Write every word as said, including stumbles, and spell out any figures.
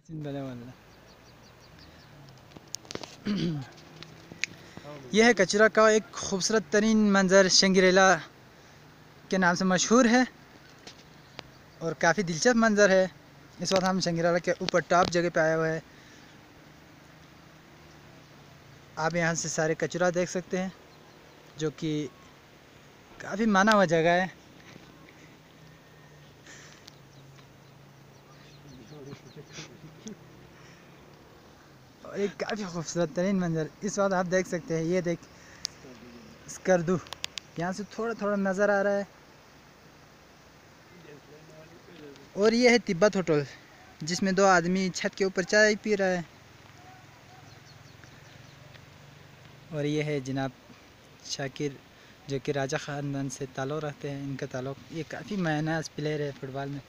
यह है कचरा का एक खूबसूरत तरीन मंज़र शंग्रीला के नाम से मशहूर है और काफ़ी दिलचस्प मंज़र है। इस वक्त हम शंग्रीला के ऊपर टॉप जगह पे आए हुए हैं। आप यहाँ से सारे कचरा देख सकते हैं जो कि काफ़ी माना हुआ जगह है। और एक काफ़ी खूबसूरत तरीन मंज़र इस वक्त आप देख सकते हैं। ये देख स्कर्दू यहाँ से थोड़ा थोड़ा नज़र आ रहा है। और ये है तिब्बत होटल जिसमें दो आदमी छत के ऊपर चाय पी रहा है। और ये है जनाब शाकिर जो कि राजा ख़ानदान से ताल्लुक़ रखते हैं। इनका ताल्लुक़ ये काफ़ी मायनाज प्लेयर है फुटबॉल में।